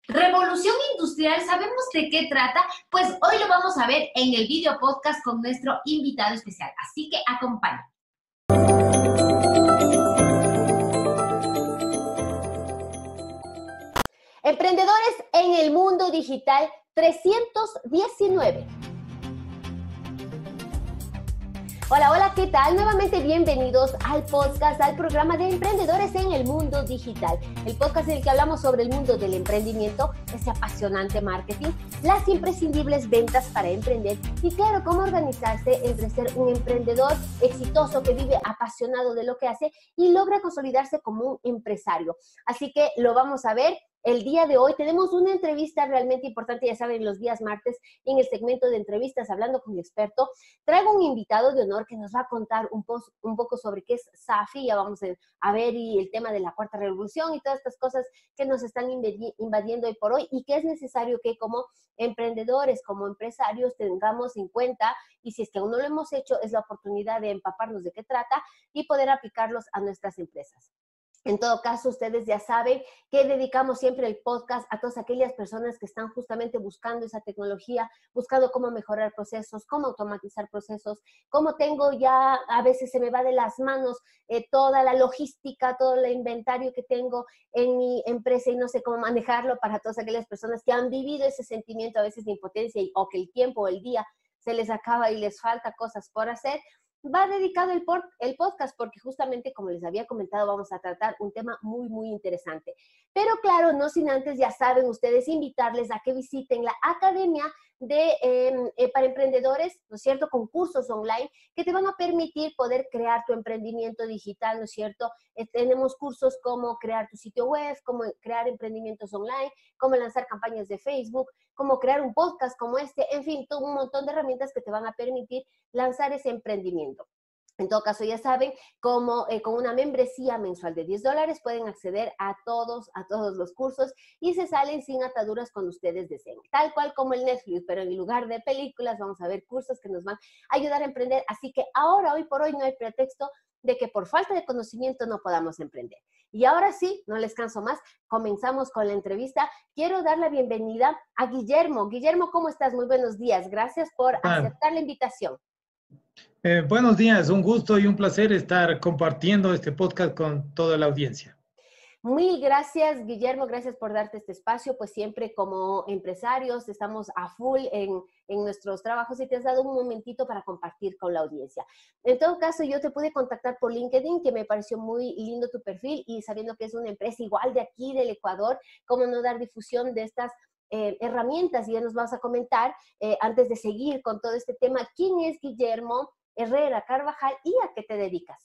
Revolución industrial, ¿sabemos de qué trata? Pues hoy lo vamos a ver en el video podcast con nuestro invitado especial. Así que acompáñanos. Emprendedores en el mundo digital 319. Hola, hola, ¿qué tal? Nuevamente bienvenidos al podcast, al programa de Emprendedores en el mundo digital. El podcast en el que hablamos sobre el mundo del emprendimiento, ese apasionante marketing, las imprescindibles ventas para emprender y claro, cómo organizarse entre ser un emprendedor exitoso que vive apasionado de lo que hace y logra consolidarse como un empresario. Así que lo vamos a ver. El día de hoy tenemos una entrevista realmente importante, ya saben, los días martes en el segmento de entrevistas hablando con el experto. Traigo un invitado de honor que nos va a contar un poco sobre qué es SAFI, ya vamos a ver y el tema de la cuarta revolución y todas estas cosas que nos están invadiendo hoy por hoy y que es necesario que como emprendedores, como empresarios tengamos en cuenta y si es que aún no lo hemos hecho es la oportunidad de empaparnos de qué trata y poder aplicarlos a nuestras empresas. En todo caso, ustedes ya saben que dedicamos siempre el podcast a todas aquellas personas que están justamente buscando esa tecnología, buscando cómo mejorar procesos, cómo automatizar procesos, cómo tengo ya, a veces se me va de las manos toda la logística, todo el inventario que tengo en mi empresa y no sé cómo manejarlo para todas aquellas personas que han vivido ese sentimiento a veces de impotencia o que el tiempo o el día se les acaba y les falta cosas por hacer. Va dedicado el podcast porque justamente, como les había comentado, vamos a tratar un tema muy interesante. Pero claro, no sin antes, ya saben ustedes, invitarles a que visiten la Academia para Emprendedores, ¿no es cierto?, con cursos online que te van a permitir poder crear tu emprendimiento digital, ¿no es cierto? Tenemos cursos como crear tu sitio web, cómo crear emprendimientos online, cómo lanzar campañas de Facebook, cómo crear un podcast como este, en fin, todo un montón de herramientas que te van a permitir lanzar ese emprendimiento. En todo caso, ya saben, como con una membresía mensual de $10 pueden acceder a todos los cursos y se salen sin ataduras cuando ustedes deseen. Tal cual como el Netflix, pero en lugar de películas vamos a ver cursos que nos van a ayudar a emprender. Así que ahora, hoy por hoy, no hay pretexto de que por falta de conocimiento no podamos emprender. Y ahora sí, no les canso más, comenzamos con la entrevista. Quiero dar la bienvenida a Guillermo. Guillermo, ¿cómo estás? Muy buenos días. Gracias por aceptar la invitación. Buenos días, un gusto y un placer estar compartiendo este podcast con toda la audiencia. Mil gracias, Guillermo, gracias por darte este espacio, pues siempre como empresarios estamos a full en nuestros trabajos y te has dado un momentito para compartir con la audiencia. En todo caso, yo te pude contactar por LinkedIn, que me pareció muy lindo tu perfil y sabiendo que es una empresa igual de aquí, del Ecuador, cómo no dar difusión de estas herramientas y ya nos vas a comentar, antes de seguir con todo este tema, ¿quién es Guillermo Herrera Carvajal y a qué te dedicas?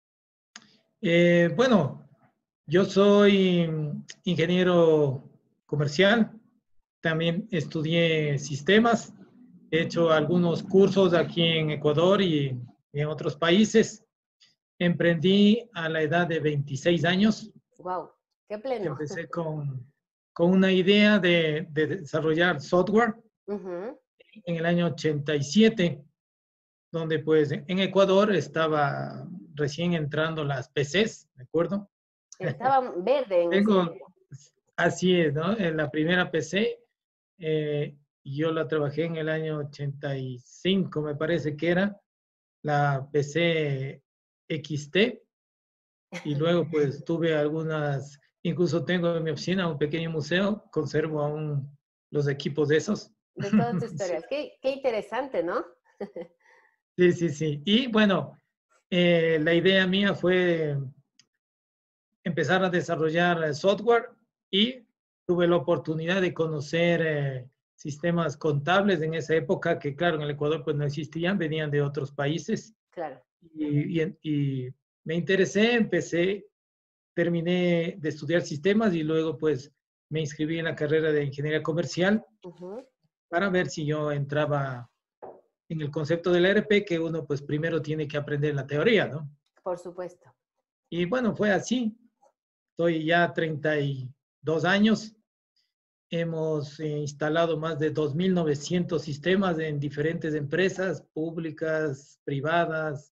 Bueno, yo soy ingeniero comercial, también estudié sistemas, he hecho algunos cursos aquí en Ecuador y en otros países. Emprendí a la edad de 26 años. ¡Wow! ¡Qué pleno! Empecé con una idea de desarrollar software en el año 87, donde pues en Ecuador estaba recién entrando las PCs, ¿de acuerdo? Estaba verde en ese tiempo. Así es, ¿no? En la primera PC, yo la trabajé en el año 85, me parece que era, la PC XT, y luego pues tuve algunas, incluso tengo en mi oficina un pequeño museo, conservo aún los equipos de esos. De todas tus Sí, historias. Qué interesante, ¿no? sí. Y bueno, la idea mía fue empezar a desarrollar software y tuve la oportunidad de conocer sistemas contables en esa época que, claro, en el Ecuador pues no existían, venían de otros países. Claro. Y me interesé, terminé de estudiar sistemas y luego pues me inscribí en la carrera de ingeniería comercial para ver si yo entraba en el concepto del ERP, que uno pues primero tiene que aprender la teoría, ¿no? Por supuesto. Y bueno, fue así. Estoy ya 32 años. Hemos instalado más de 2.900 sistemas en diferentes empresas públicas, privadas,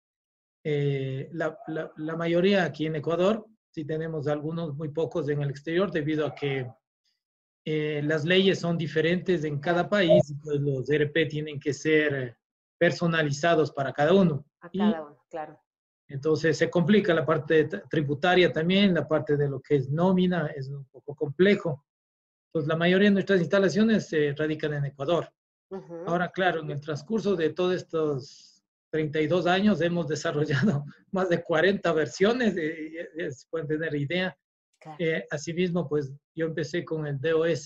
la mayoría aquí en Ecuador. Sí tenemos algunos muy pocos en el exterior debido a que las leyes son diferentes en cada país, pues los ERP tienen que ser personalizados para cada uno. A Y cada uno, claro. entonces se complica la parte tributaria también, la parte de lo que es nómina, es un poco complejo. Entonces la mayoría de nuestras instalaciones se radican en Ecuador. Ahora, claro, en el transcurso de todos estos 32 años hemos desarrollado más de 40 versiones, se pueden tener idea. Claro. Asimismo, pues yo empecé con el DOS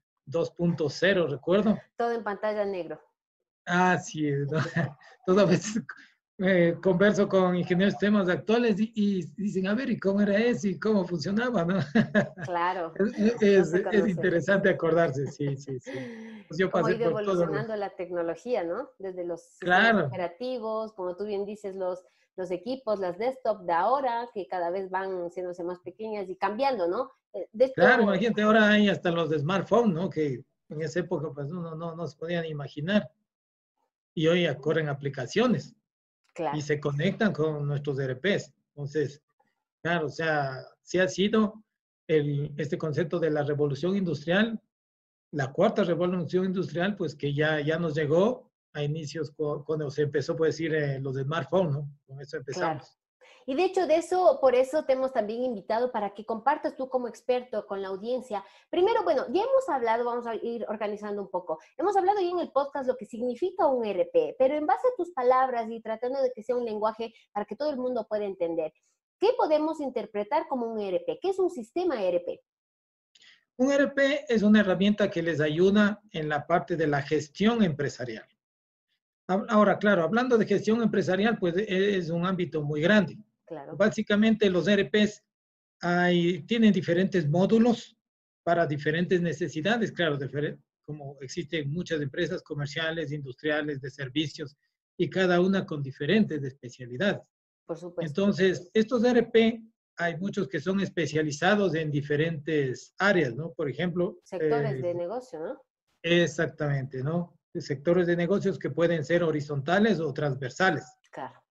2.0, recuerdo. Todo en pantalla negro. Ah, sí, ¿no? Entonces a veces converso con ingenieros de sistemas actuales y dicen, a ver, ¿y cómo era eso? ¿Y cómo funcionaba? ¿No? Claro. Es interesante acordarse, sí, sí, sí. Pues yo Cómo ha pasé ido por todo. evolucionando la tecnología, ¿no? Desde los sistemas Claro, operativos, como tú bien dices, los equipos, las desktop de ahora, que cada vez van haciéndose más pequeñas y cambiando, ¿no? De claro, esto, imagínate, ahora hay hasta los de smartphone, ¿no? Que en esa época pues uno no se podía ni imaginar. Y hoy ya corren aplicaciones y claro, se conectan con nuestros ERPs. Entonces, claro, o sea, sí ha sido este concepto de la revolución industrial, la cuarta revolución industrial, pues que ya nos llegó a inicios cuando se empezó, puede decir, los smartphones, ¿no? Con eso claro. empezamos. Y de hecho, de eso, por eso te hemos también invitado para que compartas tú como experto con la audiencia. Primero, bueno, ya hemos hablado, vamos a ir organizando un poco. Hemos hablado ya en el podcast lo que significa un ERP, pero en base a tus palabras y tratando de que sea un lenguaje para que todo el mundo pueda entender, ¿qué podemos interpretar como un ERP? ¿Qué es un sistema ERP? Un ERP es una herramienta que les ayuda en la parte de la gestión empresarial. Ahora, claro, hablando de gestión empresarial, pues es un ámbito muy grande. Claro, Básicamente los ERPs tienen diferentes módulos para diferentes necesidades, claro, como existen muchas empresas comerciales, industriales, de servicios, y cada una con diferentes especialidades. por supuesto. Entonces, estos ERP, hay muchos que son especializados en diferentes áreas, ¿no? Por ejemplo, Sectores de negocio, ¿no? exactamente, ¿no? Sectores de negocios que pueden ser horizontales o transversales. Claro.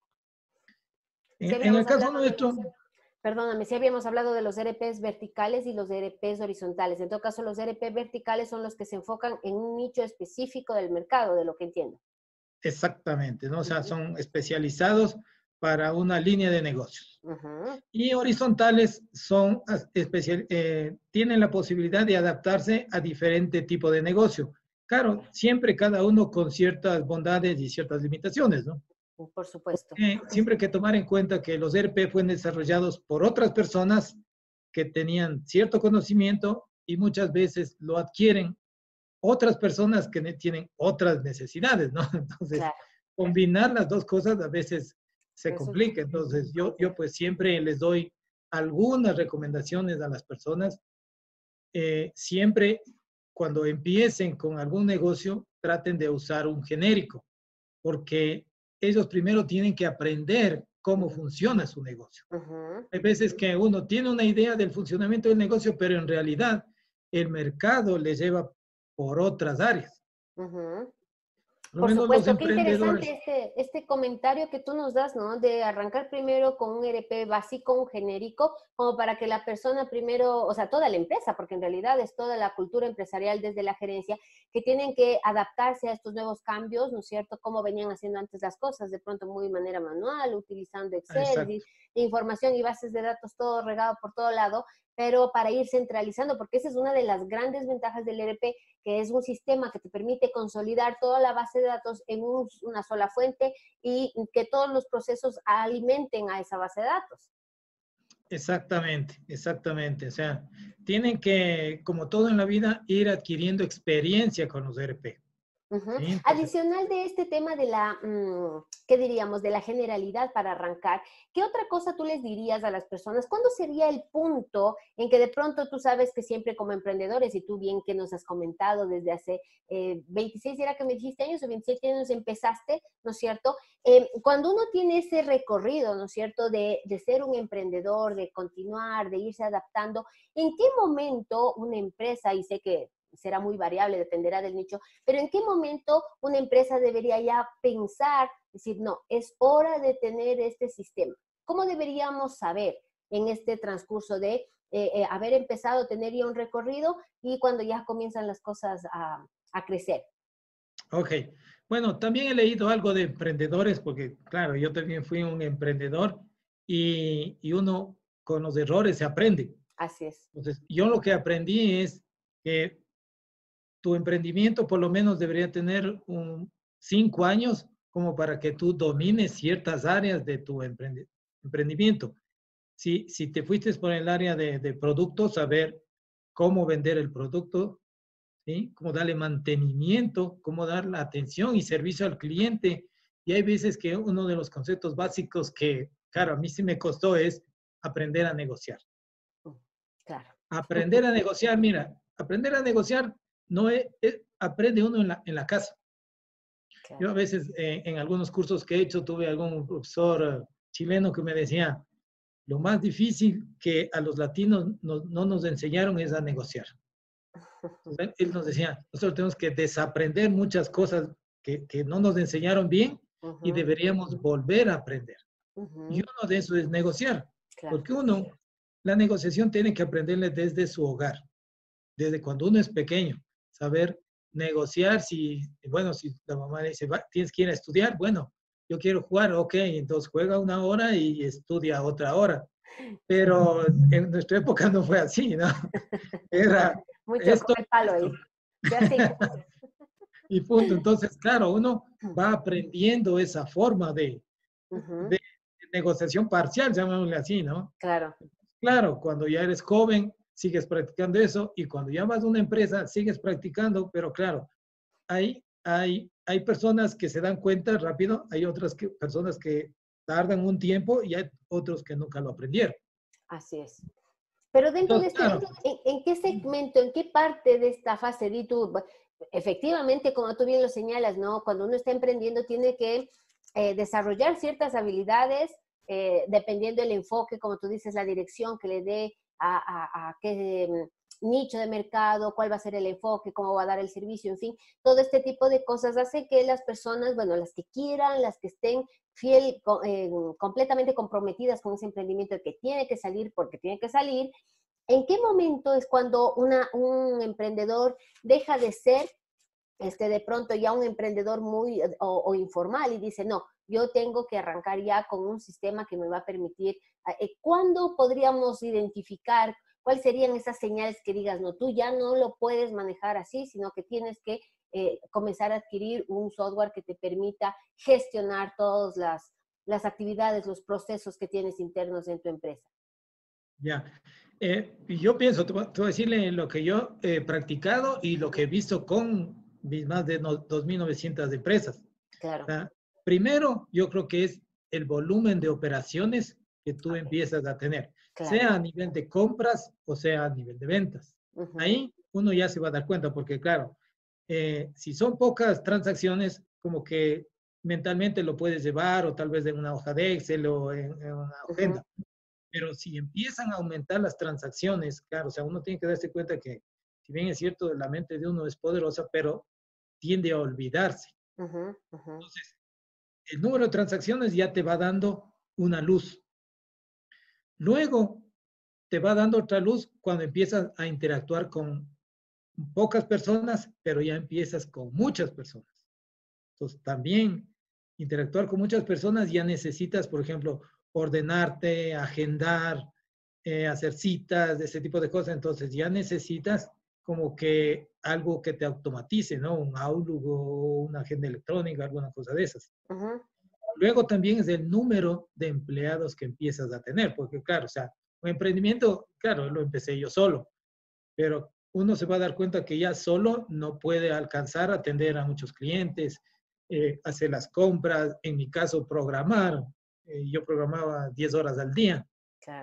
Si En el habíamos caso hablado de nuestro, perdóname, si habíamos hablado de los ERPs verticales y los ERPs horizontales. En todo caso, los ERP verticales son los que se enfocan en un nicho específico del mercado, de lo que entiendo. exactamente, ¿no? O sea, son especializados para una línea de negocios. Ujú. Y horizontales tienen la posibilidad de adaptarse a diferente tipo de negocio. Claro, siempre cada uno con ciertas bondades y ciertas limitaciones, ¿no? Por supuesto. Siempre hay que tomar en cuenta que los ERP fueron desarrollados por otras personas que tenían cierto conocimiento y muchas veces lo adquieren otras personas que tienen otras necesidades, ¿no? Entonces, Claro. combinar las dos cosas a veces se Resulta complica. Entonces, yo complejo. pues siempre les doy algunas recomendaciones a las personas. Siempre cuando empiecen con algún negocio, traten de usar un genérico, porque ellos primero tienen que aprender cómo funciona su negocio. Ujú. Hay veces que uno tiene una idea del funcionamiento del negocio, pero en realidad el mercado le lleva por otras áreas. Ujú. Por lo Por menos los supuesto, qué interesante emprendedores. este comentario que tú nos das, ¿no? De arrancar primero con un ERP básico, un genérico, como para que la persona primero, o sea, toda la empresa, porque en realidad es toda la cultura empresarial desde la gerencia, que tienen que adaptarse a estos nuevos cambios, ¿no es cierto? Como venían haciendo antes las cosas, de pronto muy de manera manual, utilizando Excel, Exacto, información y bases de datos, todo regado por todo lado, pero para ir centralizando, porque esa es una de las grandes ventajas del ERP, que es un sistema que te permite consolidar toda la base de datos en una sola fuente y que todos los procesos alimenten a esa base de datos. exactamente, exactamente. O sea, tienen que, como todo en la vida, ir adquiriendo experiencia con los ERP. Ujú. ¿Sí? Entonces, Adicional de este tema de la, ¿qué diríamos? De la generalidad para arrancar, ¿qué otra cosa tú les dirías a las personas? ¿Cuándo sería el punto en que de pronto tú sabes que siempre como emprendedores, y tú bien que nos has comentado desde hace 26, ¿era que me dijiste años o 27 años empezaste, ¿no es cierto? Cuando uno tiene ese recorrido, ¿no es cierto? De ser un emprendedor, de continuar, de irse adaptando, ¿en qué momento una empresa, y sé que será muy variable, dependerá del nicho, pero ¿en qué momento una empresa debería ya pensar, decir, no, es hora de tener este sistema? ¿Cómo deberíamos saber en este transcurso de haber empezado a tener ya un recorrido y cuando ya comienzan las cosas a crecer. Ok. Bueno, también he leído algo de emprendedores, porque claro, yo también fui un emprendedor y uno con los errores se aprende. Así es. Entonces, yo lo que aprendí es que tu emprendimiento por lo menos debería tener 5 años como para que tú domines ciertas áreas de tu emprendimiento. Si te fuiste por el área de productos, saber cómo vender el producto, ¿sí? Cómo darle mantenimiento, cómo dar la atención y servicio al cliente. Y hay veces que uno de los conceptos básicos que, claro, a mí sí me costó es aprender a negociar. Claro. Aprender a negociar, mira, aprender a negociar no aprende uno en la casa. Claro. Yo a veces en algunos cursos que he hecho tuve algún profesor chileno que me decía, lo más difícil que a los latinos no nos enseñaron es a negociar. Entonces, él nos decía, nosotros tenemos que desaprender muchas cosas que no nos enseñaron bien y deberíamos volver a aprender. Y uno de eso es negociar, Claro. porque la negociación tiene que aprenderle desde su hogar, desde cuando uno es pequeño, saber negociar si la mamá le dice, tienes que ir a estudiar, bueno, yo quiero jugar, ok, entonces juega 1 hora y estudia otra hora. Pero en nuestra época no fue así, ¿no? Era Mucho esto. come palo ahí. Ya sí. Y punto. Entonces, claro, uno va aprendiendo esa forma de negociación parcial, llamémosle así, ¿no? Claro. Claro, cuando ya eres joven, sigues practicando eso y cuando ya vas a una empresa, sigues practicando, pero claro, hay personas que se dan cuenta rápido, hay otras personas que tardan un tiempo y hay otros que nunca lo aprendieron. Así es. Pero dentro de Entonces, este, ¿en qué segmento, en qué parte de esta fase de tú, efectivamente, como tú bien lo señalas, ¿no? Cuando uno está emprendiendo tiene que desarrollar ciertas habilidades, dependiendo del enfoque, como tú dices, la dirección que le dé a qué nicho de mercado, cuál va a ser el enfoque, cómo va a dar el servicio, en fin, todo este tipo de cosas hace que las personas, bueno, las que quieran, las que estén completamente comprometidas con ese emprendimiento que tiene que salir porque tiene que salir. ¿En qué momento es cuando un emprendedor deja de ser de pronto ya un emprendedor muy o informal y dice, no, yo tengo que arrancar ya con un sistema que me va a permitir? ¿Cuándo podríamos identificar cuáles serían esas señales que digas, no, tú ya no lo puedes manejar así, sino que tienes que comenzar a adquirir un software que te permita gestionar todas las actividades, los procesos que tienes internos en tu empresa? Ya. Yo pienso, te voy a decirle lo que yo he practicado y lo que he visto con mis más de 2.900 empresas. Claro. Primero, yo creo que es el volumen de operaciones que tú empiezas a tener, Claro. sea a nivel de compras o sea a nivel de ventas. Ahí uno ya se va a dar cuenta, porque claro, si son pocas transacciones, como que mentalmente lo puedes llevar o tal vez en una hoja de Excel o en una agenda. Pero si empiezan a aumentar las transacciones, claro, o sea, uno tiene que darse cuenta que, si bien es cierto, la mente de uno es poderosa, pero tiende a olvidarse. Entonces, el número de transacciones ya te va dando una luz. Luego, te va dando otra luz cuando empiezas a interactuar con pocas personas, pero ya empiezas con muchas personas. Entonces, también interactuar con muchas personas ya necesitas, por ejemplo, ordenarte, agendar, hacer citas, ese tipo de cosas. Entonces, ya necesitas como que algo que te automatice, ¿no? Un Outlook o una agenda electrónica, alguna cosa de esas. Luego también es el número de empleados que empiezas a tener, porque claro, o sea, un emprendimiento, claro, lo empecé yo solo, pero uno se va a dar cuenta que ya solo no puede alcanzar a atender a muchos clientes, hacer las compras, en mi caso programar. Yo programaba 10 horas al día, Claro.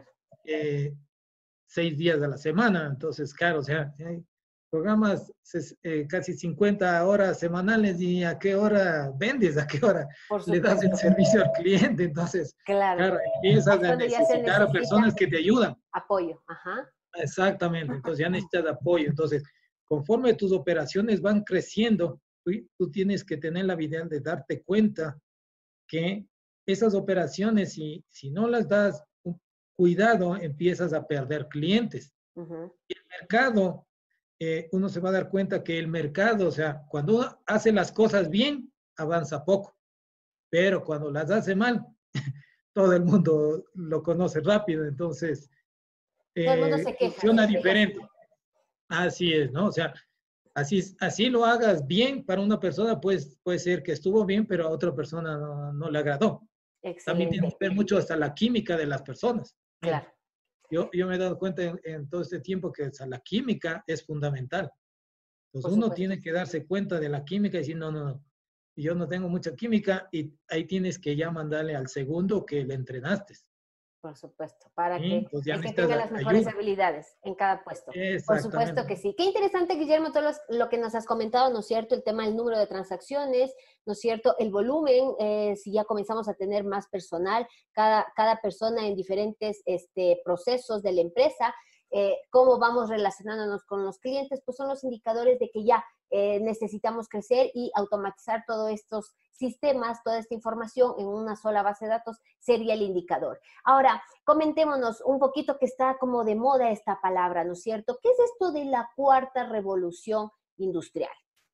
6 días a la semana, entonces claro, o sea, programas casi 50 horas semanales y a qué hora vendes, a qué hora le das el servicio al cliente. Entonces, claro, empiezas a necesitar a personas que te ayudan. Apoyo, Exactamente, entonces ya necesitas apoyo. Entonces, conforme tus operaciones van creciendo, tú tienes que tener la habilidad de darte cuenta que esas operaciones, si no las das cuidado, empiezas a perder clientes. Y el mercado, uno se va a dar cuenta que el mercado, o sea, cuando uno hace las cosas bien, avanza poco, pero cuando las hace mal, todo el mundo lo conoce rápido, entonces Todo el mundo se queja. funciona diferente. Así es, ¿no? O sea, así lo hagas bien para una persona, pues puede ser que estuvo bien, pero a otra persona no le agradó. También tiene que ver mucho hasta la química de las personas. Claro. Yo me he dado cuenta en todo este tiempo que, o sea, la química es fundamental. Entonces uno tiene que darse cuenta de la química y decir, no, yo no tengo mucha química, y ahí tienes que ya mandarle al segundo que le entrenaste. Por supuesto, para Sí, que pues ya el que tenga las mejores habilidades en cada puesto. Por supuesto que sí. Qué interesante, Guillermo, todo lo que nos has comentado, ¿no es cierto? El tema del número de transacciones, ¿no es cierto? El volumen, si ya comenzamos a tener más personal, cada persona en diferentes procesos de la empresa, cómo vamos relacionándonos con los clientes, pues son los indicadores de que ya necesitamos crecer y automatizar todos estos sistemas, toda esta información en una sola base de datos sería el indicador. Ahora, comentémonos un poquito, que está como de moda esta palabra, ¿no es cierto? ¿Qué es esto de la cuarta revolución industrial?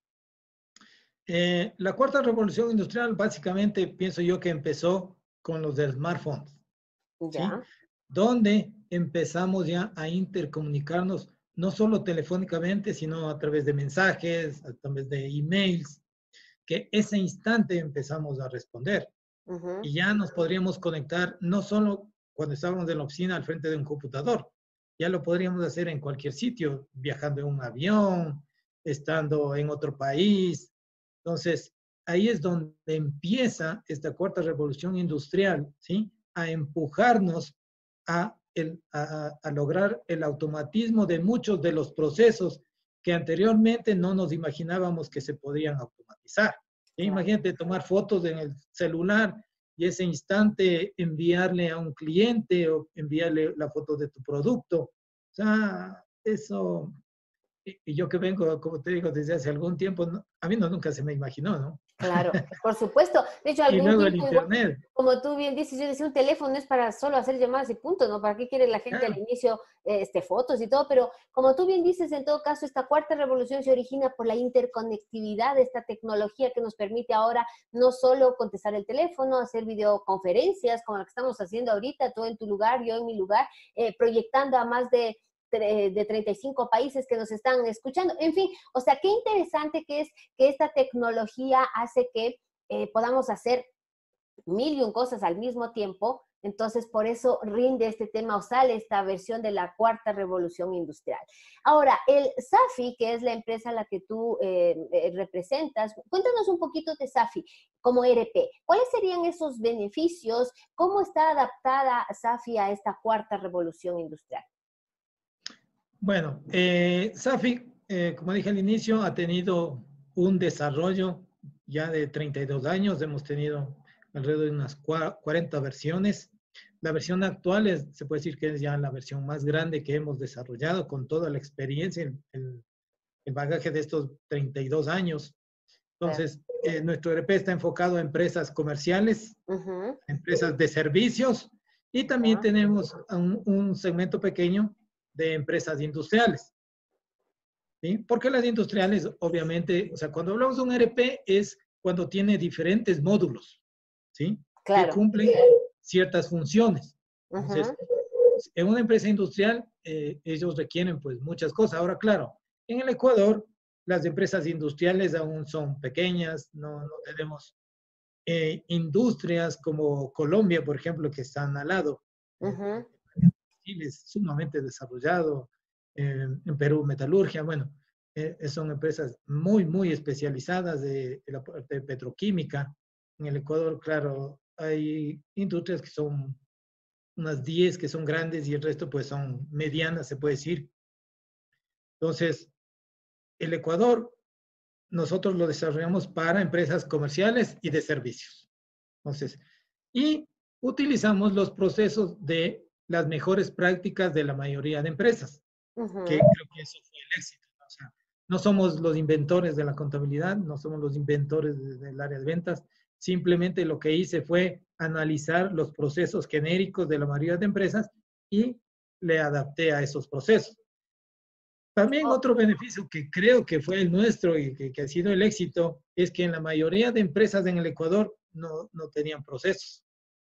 La cuarta revolución industrial básicamente pienso yo que empezó con los de smartphones, ¿sí? Donde empezamos ya a intercomunicarnos no solo telefónicamente, sino a través de mensajes, a través de emails, que ese instante empezamos a responder. Y ya nos podríamos conectar no solo cuando estábamos en la oficina al frente de un computador, ya lo podríamos hacer en cualquier sitio, viajando en un avión, estando en otro país. Entonces, ahí es donde empieza esta cuarta revolución industrial, ¿sí? A empujarnos a lograr el automatismo de muchos de los procesos que anteriormente no nos imaginábamos que se podían automatizar. Imagínate tomar fotos en el celular y ese instante enviarle a un cliente o enviarle la foto de tu producto. O sea, eso, y yo que vengo, como te digo, desde hace algún tiempo, a mí nunca se me imaginó, ¿no? Claro, por supuesto. De hecho, y luego el internet. Como tú bien dices, yo decía, un teléfono es para solo hacer llamadas y punto, ¿no? ¿Para qué quiere la gente al inicio fotos y todo? Pero como tú bien dices, en todo caso, esta cuarta revolución se origina por la interconectividad de esta tecnología que nos permite ahora no solo contestar el teléfono, hacer videoconferencias como la que estamos haciendo ahorita, tú en tu lugar, yo en mi lugar, proyectando a más de 35 países que nos están escuchando. En fin, o sea, qué interesante que es que esta tecnología hace que podamos hacer mil y un cosas al mismo tiempo. Entonces, por eso rinde este tema o sale esta versión de la cuarta revolución industrial. Ahora, el SAFI, que es la empresa a la que tú representas, cuéntanos un poquito de SAFI como ERP. ¿Cuáles serían esos beneficios? ¿Cómo está adaptada SAFI a esta cuarta revolución industrial? Bueno, SAFI, como dije al inicio, ha tenido un desarrollo ya de 32 años. Hemos tenido alrededor de unas 40 versiones. La versión actual se puede decir que es ya la versión más grande que hemos desarrollado con toda la experiencia, el bagaje de estos 32 años. Entonces, nuestro ERP está enfocado a empresas comerciales, empresas de servicios, y también tenemos un segmento pequeño de empresas industriales. ¿Sí? Porque las industriales, obviamente, o sea, cuando hablamos de un ERP es cuando tiene diferentes módulos, ¿sí? Claro. Que cumplen ciertas funciones. Entonces, en una empresa industrial, ellos requieren, pues, muchas cosas. Ahora, claro, en el Ecuador, las empresas industriales aún son pequeñas, no tenemos industrias como Colombia, por ejemplo, que están al lado. Chile es sumamente desarrollado, en Perú metalurgia, bueno, son empresas muy especializadas de la parte petroquímica. En el Ecuador, claro, hay industrias que son unas 10 que son grandes y el resto pues son medianas, se puede decir. Entonces, el Ecuador, nosotros lo desarrollamos para empresas comerciales y de servicios. Entonces, y utilizamos los procesos de las mejores prácticas de la mayoría de empresas, que creo que eso fue el éxito. O sea, no somos los inventores de la contabilidad, no somos los inventores del área de ventas, simplemente lo que hice fue analizar los procesos genéricos de la mayoría de empresas y le adapté a esos procesos. También Oh, otro beneficio que creo que fue el nuestro y que ha sido el éxito es que en la mayoría de empresas en el Ecuador no tenían procesos.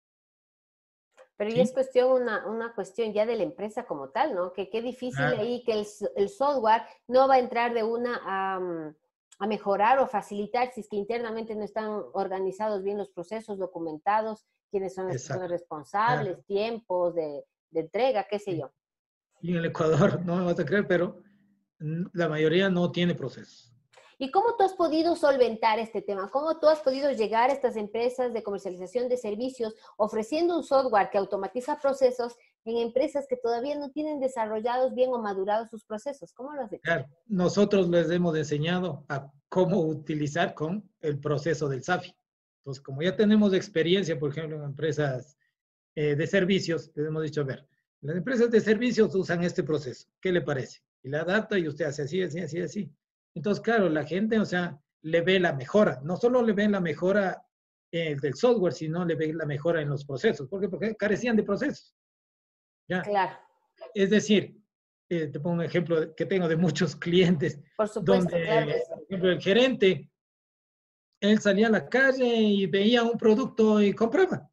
pero ya es ¿Sí? cuestión, una cuestión ya de la empresa como tal, ¿no? Que qué difícil Claro, ahí que el software no va a entrar de una a mejorar o facilitar si es que internamente no están organizados bien los procesos, documentados, quiénes son las personas exacto. responsables, Claro. tiempos de entrega, qué sé Sí. yo. Y en el Ecuador, no me vas a creer, pero la mayoría no tiene procesos. ¿Y cómo tú has podido solventar este tema? ¿Cómo tú has podido llegar a estas empresas de comercialización de servicios ofreciendo un software que automatiza procesos en empresas que todavía no tienen desarrollados bien o madurados sus procesos? ¿Cómo lo has hecho? Claro, nosotros les hemos enseñado a cómo utilizar con el proceso del SAFI. Entonces, como ya tenemos experiencia, por ejemplo, en empresas de servicios, les hemos dicho, a ver, las empresas de servicios usan este proceso, ¿qué le parece? Y la adapta y usted hace así, así, así, así. Entonces, claro, la gente, o sea, le ve la mejora, no solo le ven la mejora del software, sino le ve la mejora en los procesos. ¿Por qué? Porque carecían de procesos. ¿Ya? Claro, Es decir, te pongo un ejemplo que tengo de muchos clientes, por supuesto, claro que donde, sí. por ejemplo, el gerente, él salía a la calle y veía un producto y compraba.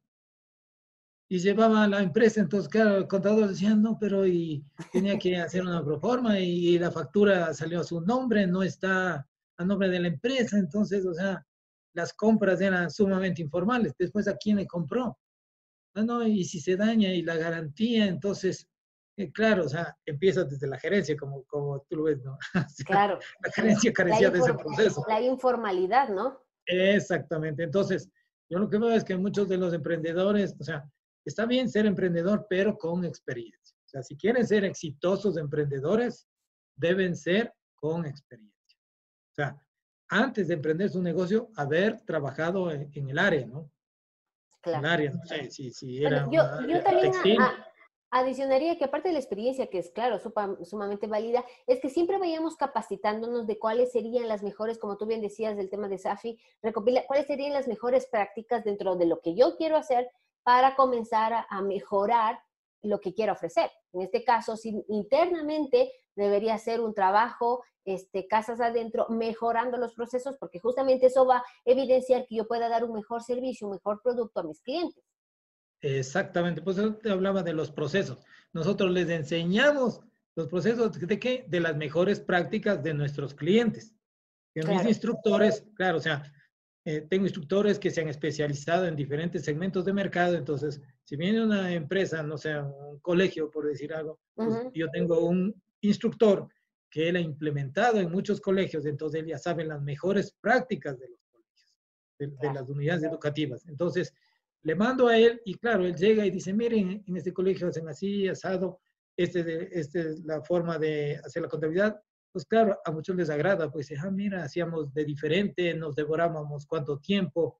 Y llevaba a la empresa, entonces, claro, el contador decía, no, pero y tenía que hacer una proforma y la factura salió a su nombre, no está a nombre de la empresa, entonces, o sea, las compras eran sumamente informales. Después, ¿a quién le compró? Ah, no, y si se daña y la garantía, entonces, claro, o sea, empieza desde la gerencia, como tú lo ves, ¿no? O sea, Claro. la gerencia La, carecía de ese proceso. la informalidad, ¿no? Exactamente. Entonces, yo lo que veo es que muchos de los emprendedores, o sea, está bien ser emprendedor, pero con experiencia. O sea, si quieren ser exitosos emprendedores, deben ser con experiencia. O sea, antes de emprender su negocio, haber trabajado en el área, ¿no? En el Claro. área, no sé, si Bueno, era yo, una yo área también textil. adicionaría que aparte de la experiencia, que es claro, sumamente válida, es que siempre vayamos capacitándonos de cuáles serían las mejores, como tú bien decías del tema de SAFI, recopila cuáles serían las mejores prácticas dentro de lo que yo quiero hacer para comenzar a mejorar lo que quiero ofrecer. En este caso, si internamente debería hacer un trabajo, casas adentro, mejorando los procesos, porque justamente eso va a evidenciar que yo pueda dar un mejor servicio, un mejor producto a mis clientes. Exactamente, pues yo te hablaba de los procesos. Nosotros les enseñamos los procesos de qué? De las mejores prácticas de nuestros clientes. Que mis Claro. instructores, claro, o sea, tengo instructores que se han especializado en diferentes segmentos de mercado, entonces, si viene una empresa, no sé, un colegio, por decir algo, pues Ujú. yo tengo un instructor que él ha implementado en muchos colegios, entonces él ya sabe las mejores prácticas de los colegios, de Claro. las unidades educativas. Entonces, le mando a él y claro, él llega y dice, miren, en este colegio hacen así, asado, esta es la forma de hacer la contabilidad. Pues claro, a muchos les agrada, pues, ah, mira, hacíamos de diferente, nos devorábamos cuánto tiempo.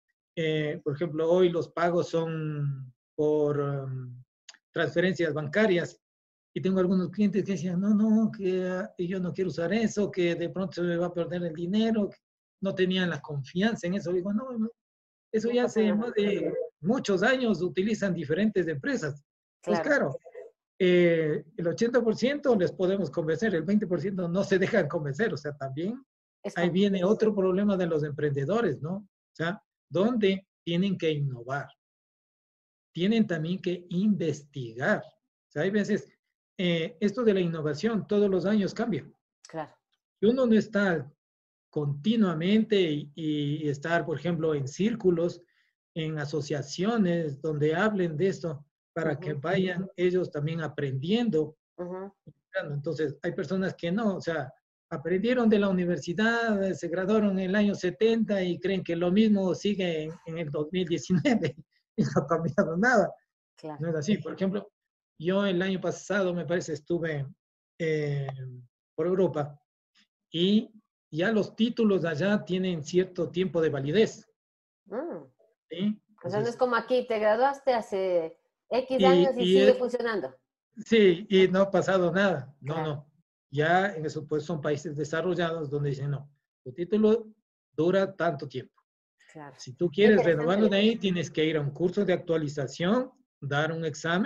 Por ejemplo, hoy los pagos son por transferencias bancarias y tengo algunos clientes que decían, no, no, que yo no quiero usar eso, que de pronto se me va a perder el dinero, no tenían la confianza en eso. Digo, no, no, eso No ya pasa hace nada. más de muchos años utilizan diferentes empresas. Pues Claro. claro, el 80% les podemos convencer, el 20% no se dejan convencer, o sea, también Es ahí complejo. viene otro problema de los emprendedores, ¿no? O sea, ¿dónde tienen que innovar? Tienen también que investigar. O sea, hay veces, esto de la innovación todos los años cambia. Claro. Y uno no está continuamente y estar, por ejemplo, en círculos, en asociaciones donde hablen de esto para que Ujú, vayan ellos también aprendiendo. ujú. Entonces, hay personas que no, o sea, aprendieron de la universidad, se graduaron en el año 70 y creen que lo mismo sigue en el 2019 y no ha cambiado nada. Claro. No es así. Por ejemplo, yo el año pasado, me parece, estuve eh, por Europa y ya los títulos allá tienen cierto tiempo de validez. Mm. ¿Sí? O sea, no es Entonces, como aquí, te graduaste hace X y, años y y sigue es, funcionando. sí, y no ha pasado nada. No, Claro. no. Ya en eso, pues son países desarrollados donde dicen, no, tu título dura tanto tiempo. Claro. Si tú Qué quieres interesante. renovarlo de ahí, tienes que ir a un curso de actualización, dar un examen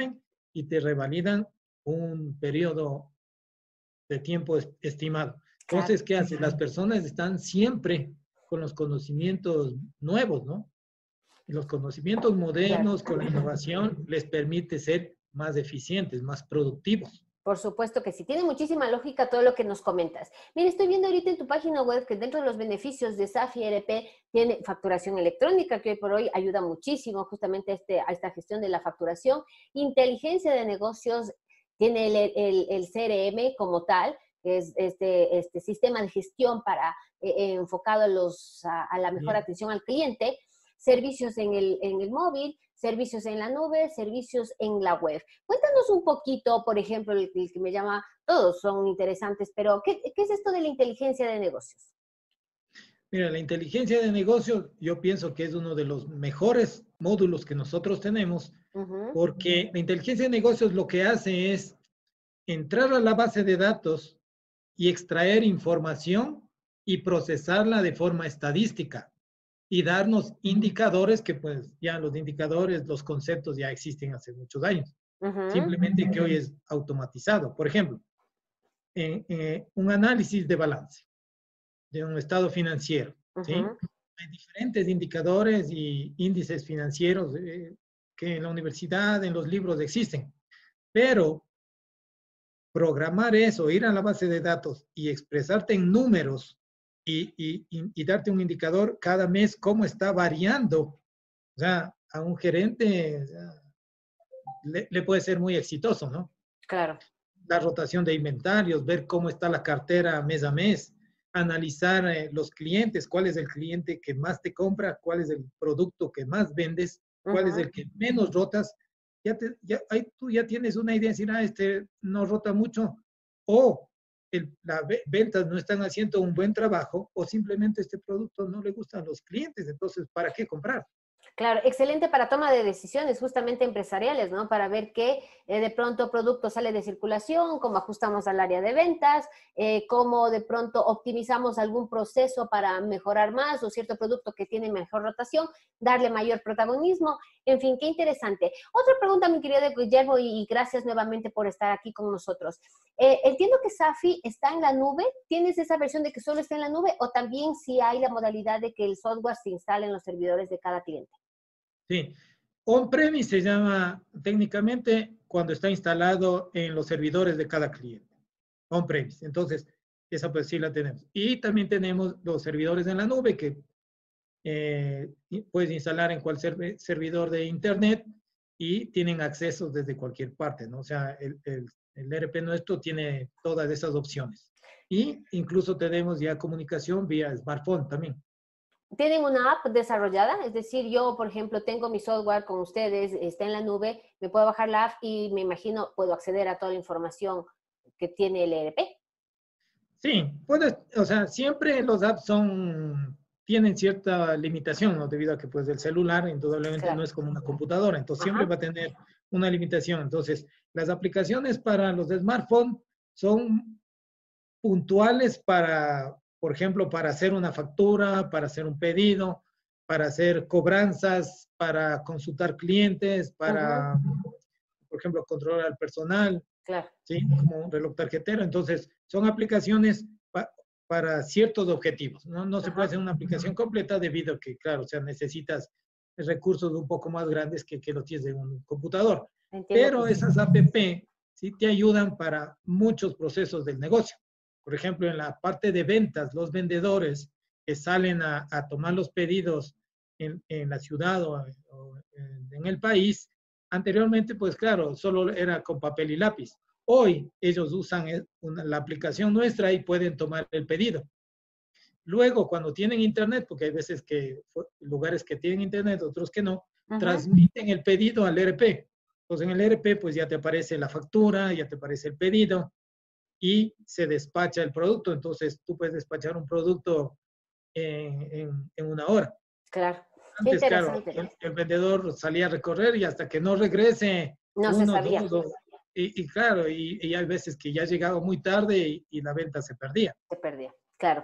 y te revalidan un periodo de tiempo estimado. Entonces, ¿qué hacen? Las personas están siempre con los conocimientos nuevos, ¿no? Y los conocimientos modernos con la innovación les permite ser más eficientes, más productivos. Por supuesto que sí, tiene muchísima lógica todo lo que nos comentas. Mira, estoy viendo ahorita en tu página web que dentro de los beneficios de SAFI ERP tiene facturación electrónica, que hoy por hoy ayuda muchísimo justamente a esta gestión de la facturación, inteligencia de negocios, tiene el CRM como tal, que es este sistema de gestión para enfocado a la mejor atención al cliente, servicios en el móvil, servicios en la nube, servicios en la web. Cuéntanos un poquito, por ejemplo, el que me llama, todos son interesantes, pero ¿qué es esto de la inteligencia de negocios? Mira, la inteligencia de negocios yo pienso que es uno de los mejores módulos que nosotros tenemos, porque la inteligencia de negocios lo que hace es entrar a la base de datos y extraer información y procesarla de forma estadística y darnos indicadores que pues ya los indicadores, los conceptos ya existen hace muchos años. Simplemente que hoy es automatizado. Por ejemplo, un análisis de balance de un estado financiero, ¿sí? Hay diferentes indicadores y índices financieros que en la universidad, en los libros existen, pero programar eso, ir a la base de datos y expresarte en números y darte un indicador cada mes cómo está variando, o sea, a un gerente le puede ser muy exitoso, ¿no? Claro. La rotación de inventarios, ver cómo está la cartera mes a mes, analizar los clientes, cuál es el cliente que más te compra, cuál es el producto que más vendes, cuál es el que menos rotas. Tú ya tienes una idea de decir, este no rota mucho, o las ventas no están haciendo un buen trabajo, o simplemente este producto no le gusta a los clientes, entonces, ¿para qué comprar? Claro, excelente para toma de decisiones justamente empresariales, ¿no? Para ver qué de pronto producto sale de circulación, cómo ajustamos al área de ventas, cómo de pronto optimizamos algún proceso para mejorar más o cierto producto que tiene mejor rotación, darle mayor protagonismo. En fin, qué interesante. Otra pregunta, mi querido Guillermo, y gracias nuevamente por estar aquí con nosotros. Entiendo que SAFI está en la nube. ¿Tienes esa versión de que solo está en la nube o también si hay la modalidad de que el software se instale en los servidores de cada cliente? Sí, on-premise se llama técnicamente cuando está instalado en los servidores de cada cliente. On-premise. Entonces, esa pues sí la tenemos. Y también tenemos los servidores en la nube que puedes instalar en cualquier servidor de internet y tienen acceso desde cualquier parte, ¿no? O sea, el ERP nuestro tiene todas esas opciones. Y incluso tenemos ya comunicación vía smartphone también. ¿Tienen una app desarrollada? Es decir, yo, por ejemplo, tengo mi software con ustedes, está en la nube, me puedo bajar la app y me imagino puedo acceder a toda la información que tiene el ERP. Sí, puedes, o sea, siempre los apps tienen cierta limitación, ¿no? Debido a que pues el celular indudablemente no es como una computadora, entonces siempre va a tener una limitación. Entonces, las aplicaciones para los de smartphone son puntuales para, por ejemplo, para hacer una factura, para hacer un pedido, para hacer cobranzas, para consultar clientes, para, por ejemplo, controlar al personal, ¿sí? Como un reloj tarjetero. Entonces, son aplicaciones para ciertos objetivos. No se puede hacer una aplicación completa debido a que, claro, o sea, necesitas recursos un poco más grandes que los tienes de un computador. Pero esas app sí te ayudan para muchos procesos del negocio. Por ejemplo, en la parte de ventas, los vendedores que salen a tomar los pedidos en la ciudad o en el país, anteriormente, pues claro, solo era con papel y lápiz. Hoy ellos usan la aplicación nuestra y pueden tomar el pedido. Luego, cuando tienen internet, porque hay veces que lugares que tienen internet, otros que no, transmiten el pedido al ERP. Entonces, en el ERP, pues ya te aparece la factura, ya te aparece el pedido y se despacha el producto. Entonces, tú puedes despachar un producto en una hora. Claro. Antes, claro, el vendedor salía a recorrer y hasta que no regrese no se sabía. Y claro, y hay veces que ya llegaba muy tarde y la venta se perdía. Se perdía, claro.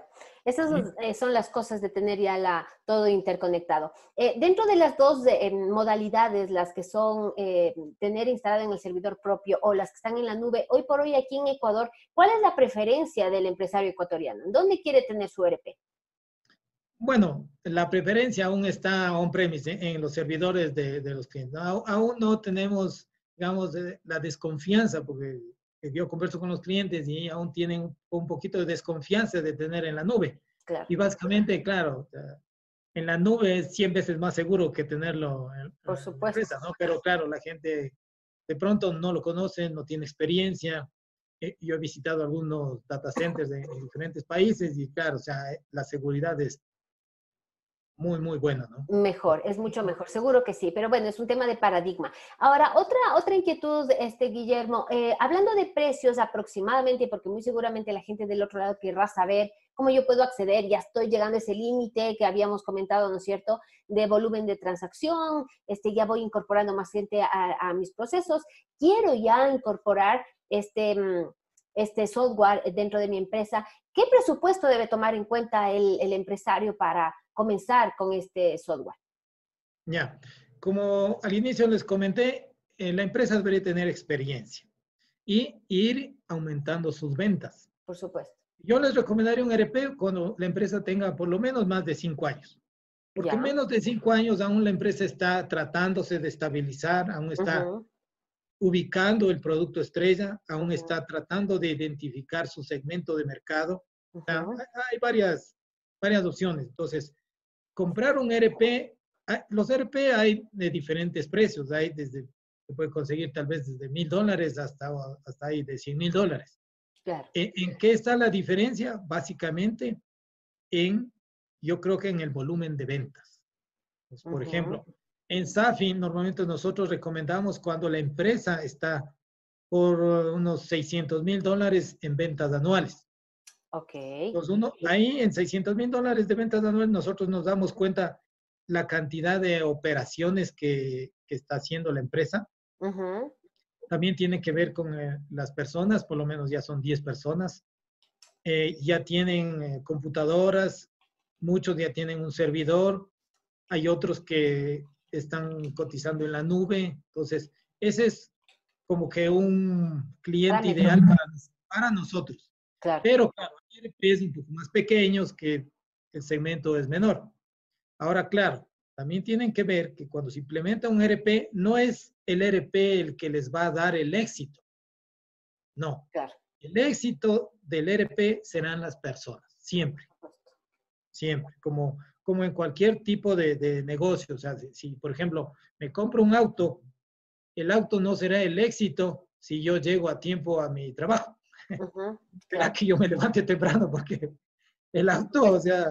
Esas Sí. son las cosas de tener ya todo interconectado. Dentro de las dos modalidades, las que son tener instalado en el servidor propio o las que están en la nube, hoy por hoy aquí en Ecuador, ¿cuál es la preferencia del empresario ecuatoriano? ¿Dónde quiere tener su ERP? Bueno, la preferencia aún está on-premise en los servidores de los clientes. Aún no tenemos, digamos, la desconfianza, porque yo converso con los clientes y aún tienen un poquito de desconfianza de tener en la nube. Claro, Y básicamente, claro, en la nube es 100 veces más seguro que tenerlo por en la supuesto. empresa, ¿no? Pero claro, la gente de pronto no lo conoce, no tiene experiencia. Yo he visitado algunos data centers en diferentes países y claro, o sea, la seguridad es muy, muy buena, ¿no? Mejor, es mucho mejor, seguro que sí, pero bueno, es un tema de paradigma. Ahora, otra inquietud, Guillermo, hablando de precios aproximadamente, porque muy seguramente la gente del otro lado querrá saber cómo yo puedo acceder, ya estoy llegando a ese límite que habíamos comentado, ¿no es cierto?, de volumen de transacción, ya voy incorporando más gente a mis procesos, quiero ya incorporar este software dentro de mi empresa. ¿Qué presupuesto debe tomar en cuenta el empresario para comenzar con este software? Ya, como al inicio les comenté, la empresa debería tener experiencia y ir aumentando sus ventas. Por supuesto. Yo les recomendaría un ERP cuando la empresa tenga por lo menos más de 5 años, porque Ya. menos de 5 años aún la empresa está tratándose de estabilizar, aún está Ujú, ubicando el producto estrella, aún ujú, está tratando de identificar su segmento de mercado. O sea, ujú. hay varias opciones. Entonces, comprar un ERP, los ERP hay de diferentes precios, hay desde, se puede conseguir tal vez desde $1,000 hasta ahí de $100,000. Claro. ¿En qué está la diferencia? Básicamente en, yo creo que en el volumen de ventas. Pues, por Ujú. ejemplo, en SAFI normalmente nosotros recomendamos cuando la empresa está por unos $600,000 en ventas anuales. Ok. Entonces, ahí en $600,000 de ventas anuales, nosotros nos damos cuenta la cantidad de operaciones que está haciendo la empresa. Ujú. También tiene que ver con las personas, por lo menos ya son 10 personas. Ya tienen computadoras, muchos ya tienen un servidor, hay otros que están cotizando en la nube. Entonces, ese es como que un cliente Parámetros. ideal para nosotros. Claro. Pero claro, hay ERPs un poco más pequeños que el segmento es menor. Ahora, claro, también tienen que ver que cuando se implementa un ERP, no es el ERP el que les va a dar el éxito. No. Claro. El éxito del ERP serán las personas, siempre, siempre, como en cualquier tipo de negocio. O sea, si, por ejemplo, me compro un auto, el auto no será el éxito si yo llego a tiempo a mi trabajo. Ujú. Será Claro. que yo me levante temprano porque el Por auto, o supuesto. sea,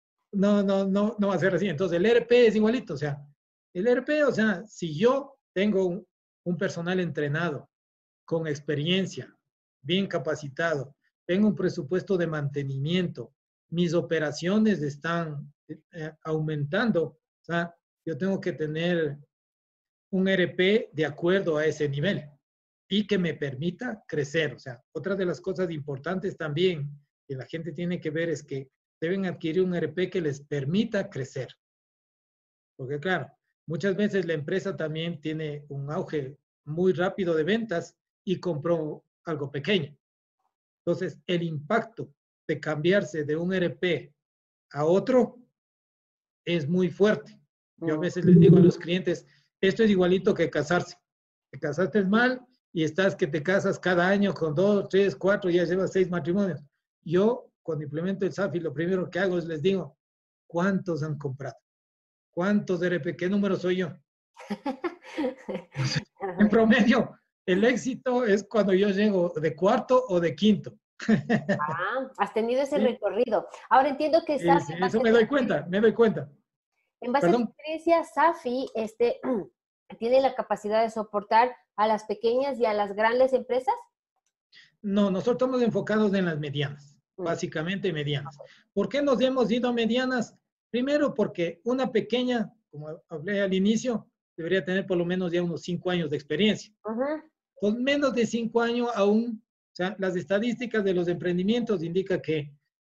no va a ser así. Entonces, el ERP es igualito. O sea, el ERP, o sea, si yo tengo un personal entrenado, con experiencia, bien capacitado, tengo un presupuesto de mantenimiento, mis operaciones están aumentando, o sea, yo tengo que tener un ERP de acuerdo a ese nivel y que me permita crecer. O sea, otra de las cosas importantes también que la gente tiene que ver es que deben adquirir un ERP que les permita crecer. Porque claro, muchas veces la empresa también tiene un auge muy rápido de ventas y compró algo pequeño. Entonces, el impacto de cambiarse de un ERP a otro es muy fuerte. Yo a Mm. veces les digo a los clientes, esto es igualito que casarse. Te casaste mal y estás que te casas cada año con 2, 3, 4, ya llevas 6 matrimonios. Yo, cuando implemento el SAFI, lo primero que hago es les digo, ¿cuántos han comprado? ¿Cuántos ERP? ¿Qué número soy yo? Entonces, en promedio, el éxito es cuando yo llego de cuarto o de quinto. Ah, has tenido ese ¿Sí? recorrido. Ahora entiendo que SAFI, Sí, eso me doy cuenta, me doy cuenta. en base a tu Perdón. experiencia, SAFI tiene la capacidad de soportar a las pequeñas y a las grandes empresas. No, nosotros estamos enfocados en las medianas, Mm. básicamente medianas. ¿Por qué nos hemos ido a medianas? Primero porque una pequeña, como hablé al inicio, debería tener por lo menos ya unos 5 años de experiencia. Ujú. Con menos de 5 años aún, o sea, las estadísticas de los emprendimientos indican que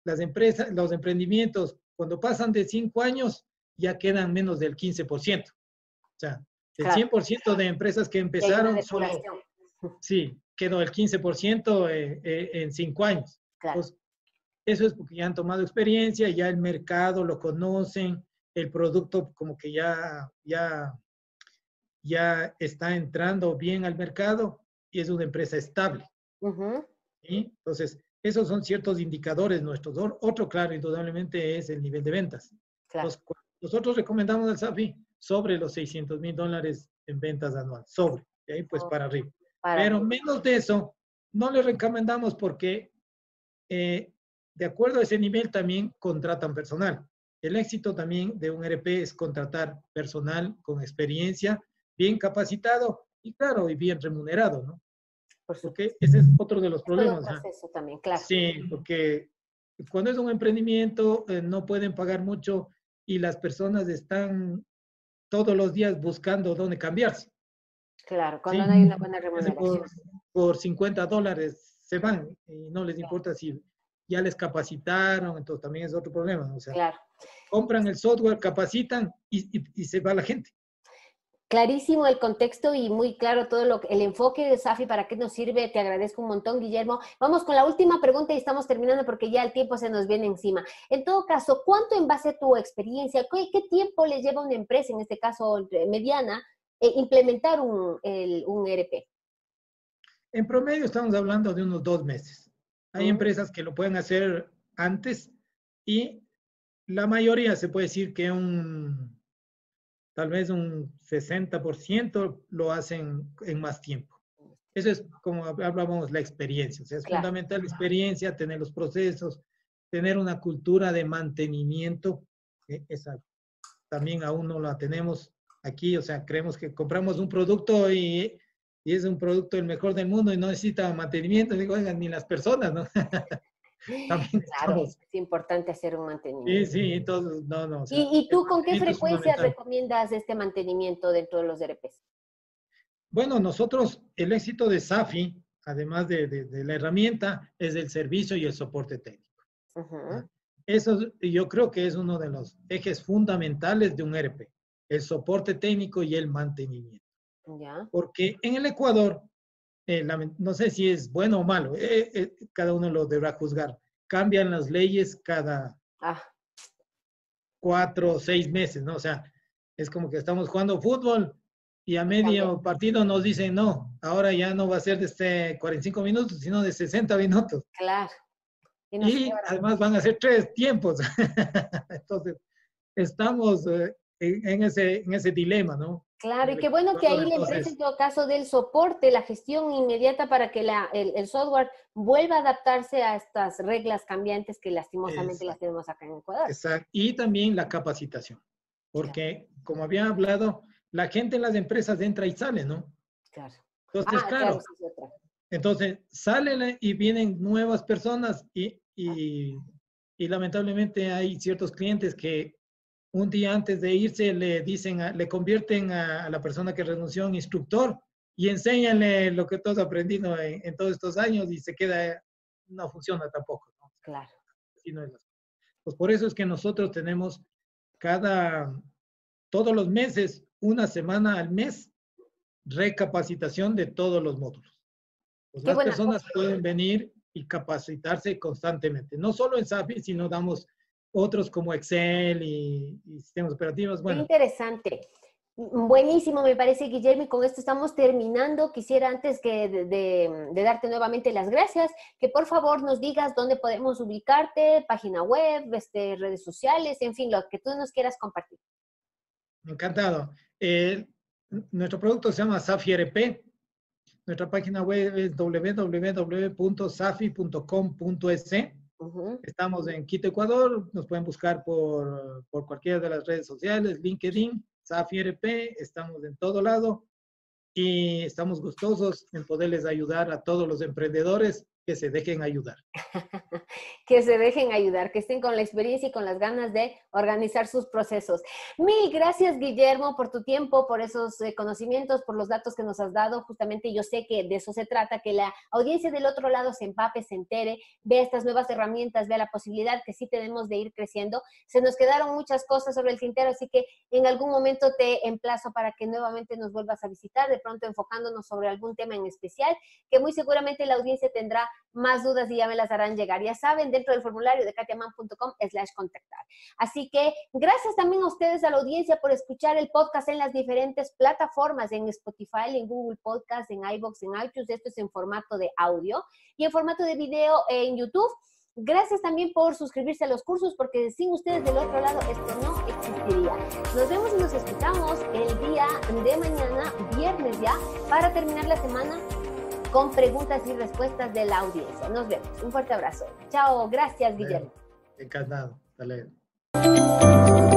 las empresas, los emprendimientos, cuando pasan de 5 años, ya quedan menos del 15%. O sea, del Claro. 100% de empresas que Y hay una empezaron, solo, depuración. sí, quedó el 15% en 5 años. Claro. Entonces, eso es porque ya han tomado experiencia, ya el mercado lo conocen, el producto como que ya está entrando bien al mercado y es una empresa estable. Ujú, ¿Sí? Entonces, esos son ciertos indicadores nuestros. Otro, claro, indudablemente es el nivel de ventas. claro. Nosotros recomendamos al SAFI sobre los $600,000 en ventas anuales, sobre, de ahí pues Oh, para arriba. para Pero arriba. menos de eso, no le recomendamos porque de acuerdo a ese nivel también contratan personal. El éxito también de un RP es contratar personal con experiencia, bien capacitado y claro, y bien remunerado, ¿no? Por supuesto. Porque ese es otro de los Es todo un problemas. ¿Ah? proceso también, claro. Sí, porque cuando es un emprendimiento no pueden pagar mucho y las personas están todos los días buscando dónde cambiarse. Claro, Sí, cuando no hay una buena ese remuneración. por $50 se van y no les Claro, importa si ya les capacitaron, entonces también es otro problema. O sea, claro. compran el software, capacitan y se va la gente. Clarísimo el contexto y muy claro todo el enfoque de SAFI, para qué nos sirve. Te agradezco un montón, Guillermo. Vamos con la última pregunta y estamos terminando porque ya el tiempo se nos viene encima. En todo caso, ¿cuánto en base a tu experiencia, qué tiempo le lleva a una empresa, en este caso mediana, implementar un ERP? En promedio estamos hablando de unos 2 meses. Hay Mm, empresas que lo pueden hacer antes y la mayoría se puede decir que tal vez un 60% lo hacen en más tiempo. Eso es como hablábamos, la experiencia. O sea, es claro. fundamental la experiencia, tener los procesos, tener una cultura de mantenimiento. Esa también aún no la tenemos aquí. O sea, creemos que compramos un producto y es un producto el mejor del mundo y no necesita mantenimiento. Digo, oigan, ni las personas, ¿no? También Claro, estamos. es importante hacer un Sí, mantenimiento. sí, entonces, no, no, o sea, ¿Y el tú con qué mantenimiento es frecuencia fundamental. recomiendas este mantenimiento dentro de los ERPs? Bueno, nosotros, el éxito de SAFI, además de la herramienta, es el servicio y el soporte técnico. Ujú, ¿Ya? Eso yo creo que es uno de los ejes fundamentales de un ERP, el soporte técnico y el mantenimiento. ya. Porque en el Ecuador, no sé si es bueno o malo, cada uno lo deberá juzgar, cambian las leyes cada Ah, 4 o 6 meses, ¿no? O sea, es como que estamos jugando fútbol y a cambia. medio partido nos dicen, no, ahora ya no va a ser de 45 minutos, sino de 60 minutos. Claro. Y no sé Y ahora. además van a ser 3 tiempos. Entonces, estamos en ese dilema, ¿no? Claro, En y el qué bueno que Ecuador, ahí la empresa, en entonces, todo caso, dé el soporte, la gestión inmediata para que el software vuelva a adaptarse a estas reglas cambiantes que lastimosamente las exacto, tenemos acá en Ecuador. exacto. Y también la capacitación, Claro, porque como había hablado, la gente en las empresas entra y sale, ¿no? claro. Entonces, Ah, claro, claro, esa es otra. entonces, salen y vienen nuevas personas Ah, y lamentablemente hay ciertos clientes que un día antes de irse le dicen, le convierten a la persona que renunció en instructor y enséñanle lo que todos aprendido en todos estos años y se queda, no funciona tampoco, ¿no? claro. Así no es. Pues por eso es que nosotros tenemos todos los meses, una semana al mes, recapacitación de todos los módulos. Pues Qué las buena cosa. personas pueden venir y capacitarse constantemente. No solo en SAP, sino damos otros como Excel y sistemas operativos. Qué Bueno, interesante. Buenísimo, me parece, Guillermo, y con esto estamos terminando. Quisiera, antes que de darte nuevamente las gracias, que por favor nos digas dónde podemos ubicarte, página web, redes sociales, en fin, lo que tú nos quieras compartir. encantado. Nuestro producto se llama SAFI RP. Nuestra página web es www.safi.com.es. Ujú. Estamos en Quito, Ecuador. Nos pueden buscar por cualquiera de las redes sociales, LinkedIn, SAFI RP. Estamos en todo lado y estamos gustosos en poderles ayudar a todos los emprendedores que se dejen ayudar. Que se dejen ayudar, que estén con la experiencia y con las ganas de organizar sus procesos. Mil gracias, Guillermo, por tu tiempo, por esos conocimientos, por los datos que nos has dado. Justamente yo sé que de eso se trata, que la audiencia del otro lado se empape, se entere, vea estas nuevas herramientas, vea la posibilidad que sí tenemos de ir creciendo. Se nos quedaron muchas cosas sobre el tintero, así que en algún momento te emplazo para que nuevamente nos vuelvas a visitar, de pronto enfocándonos sobre algún tema en especial, que muy seguramente la audiencia tendrá más dudas y ya me las harán llegar. Ya saben, dentro del formulario de katiaman.com/contactar. Así que gracias también a ustedes, a la audiencia, por escuchar el podcast en las diferentes plataformas, en Spotify, en Google Podcast, en iVoox, en iTunes. Esto es en formato de audio y en formato de video en YouTube. Gracias también por suscribirse a los cursos, porque sin ustedes del otro lado esto no existiría. Nos vemos y nos escuchamos el día de mañana, viernes ya, para terminar la semana con preguntas y respuestas de la audiencia. Nos vemos. Un fuerte abrazo. Chao. Gracias, Guillermo. Encantado. Hasta luego.